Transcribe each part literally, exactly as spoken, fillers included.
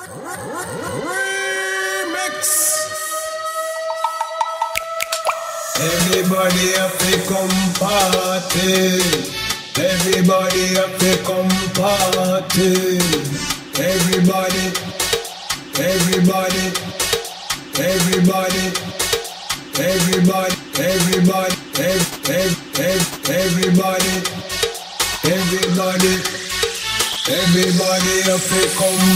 Everybody have to come party. Everybody have to come party. Everybody, everybody, everybody, everybody, everybody, ev ev ev everybody, everybody, everybody have to come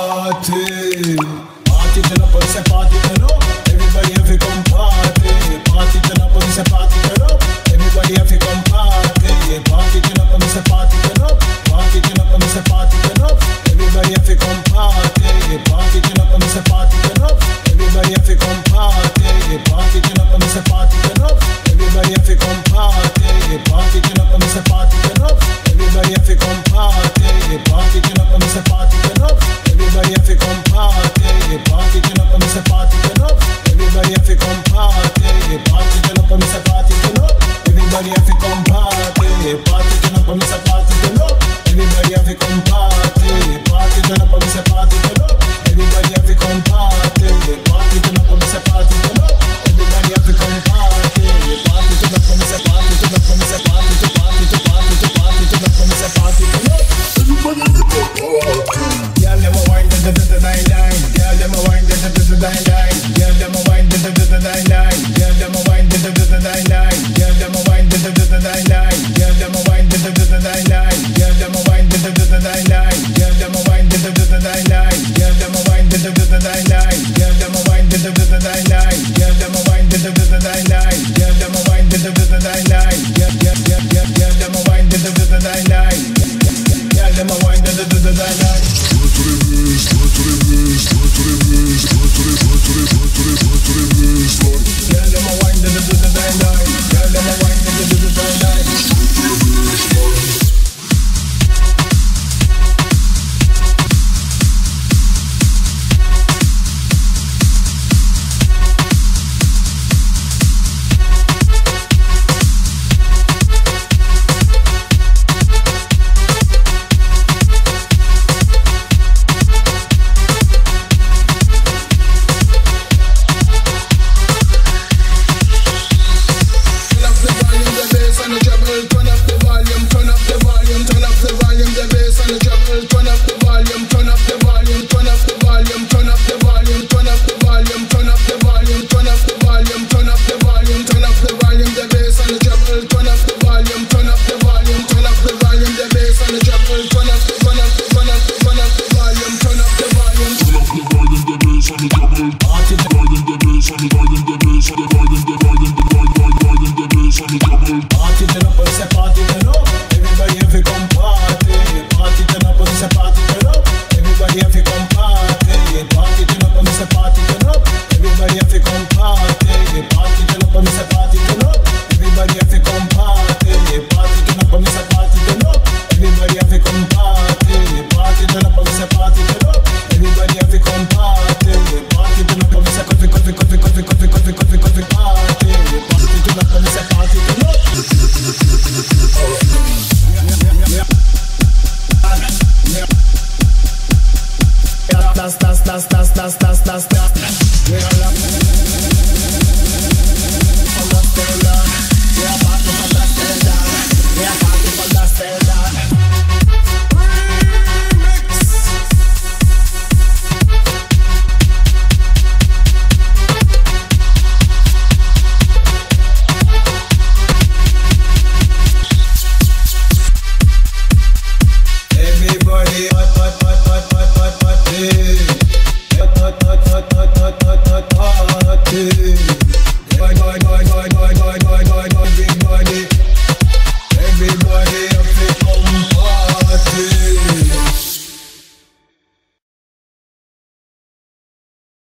party. Party turn up, say party turn up. Everybody have to come party. Party turn up, say party turn up. Everybody have to come party. Party turn up, say party turn up. Party turn up, say party turn up. Everybody have to come party. Party turn up, say party turn up. Everybody have to come party. Party turn up, say party turn up. Everybody have to come party. Party turn up, say party turn up. Everybody have to come party. Party turn up, say party turn up. Everybody have to come party. Party turn up, say party turn up. Everybody have to come party. Party turn up, say party turn up. Everybody have to come party. Party turn up, say party turn up. Everybody have to come party. Party turn up, say party turn up. Everybody have to come party. Party turn up, say party turn up. Everybody have to come party. Party turn up, say party turn up, say party to party to party to party turn up, say party turn up. Everybody have to come party. Girl, them a wine, da da da da nine nine. Girl, them a wine, da da da da nine nine. Girl, them a wine, da da da da nine nine. Girl, them a wine, da da da da nine nine. Girl, them a wine, da da da da nine nine. Girl, them a wine, da da da da nine nine. Girl, them a wine, da da da da nine nine. Girl, them a wine, da da da da nine nine. Girl, them a wine, da da da da nine nine. Girl, them a wine, da da da da nine nine. Girl, them a wine, da da da da nine nine. Girl, them a wine, da da da da nine nine. Girl, girl, girl, girl, girl, them a wine, da da da da nine nine. Girl, them a wine, da da da da nine nine. Do it to the blues, do it to the blues, do it to the blues, do it to the, do it to the, do it to the, do it to the blues. Girl, them a wine, da da da da nine nine. Girl, them a wine, da da da da nine nine. Do it to the blues. That's that's that's that's that's.